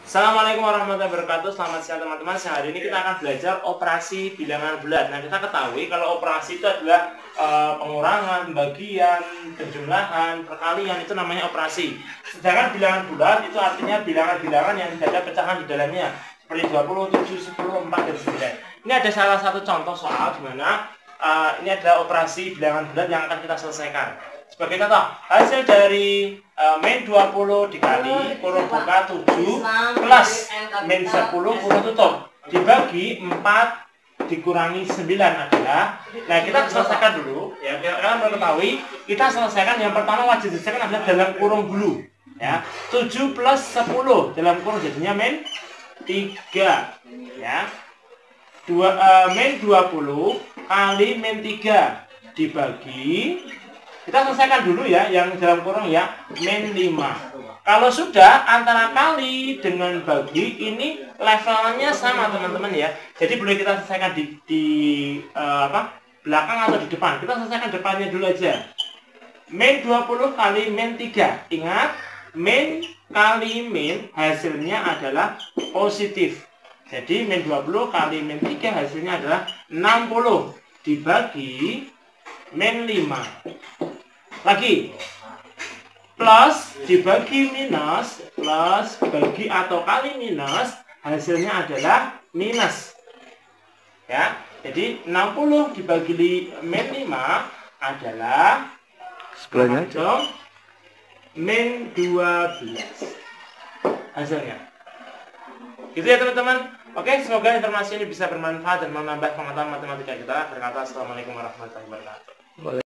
Assalamualaikum warahmatullahi wabarakatuh. Selamat siang teman-teman. Hari ini kita akan belajar operasi bilangan bulat. Nah, kita ketahui kalau operasi itu adalah pengurangan, pembagian, penjumlahan, perkalian, itu namanya operasi. Sedangkan bilangan bulat itu artinya bilangan-bilangan yang tidak ada pecahan di dalamnya, seperti 20, 7, 10, 4, dan 9. Ini ada salah satu contoh soal di mana ini adalah operasi bilangan bulat yang akan kita selesaikan. Sebagai contoh, hasil dari min 20 dikali kurung buka 7 plus min 10 kurung tutup dibagi 4 dikurangi 9 adalah, nah kita selesaikan dulu ya, kalian mengetahui kita selesaikan yang pertama wajib diselesaikan adalah dalam kurung dulu ya. 7 plus 10 dalam kurung jadinya min 3 ya. Min 20 kali min 3 dibagi, kita selesaikan dulu ya yang dalam kurung ya, min 5. Kalau sudah antara kali dengan bagi ini levelnya sama teman-teman ya. Jadi boleh kita selesaikan di belakang atau di depan. Kita selesaikan depannya dulu aja. Min 20 kali min 3. Ingat, min kali min hasilnya adalah positif. Jadi min 20 kali min 3 hasilnya adalah 60 dibagi min 5. Lagi, plus dibagi minus, plus bagi atau kali minus, hasilnya adalah minus ya. Jadi 60 dibagi min 5 adalah sebelahnya min 12 hasilnya. Gitu ya teman-teman. Oke, semoga informasi ini bisa bermanfaat dan menambah pengetahuan matematika kita. Berkata assalamualaikum warahmatullahi wabarakatuh.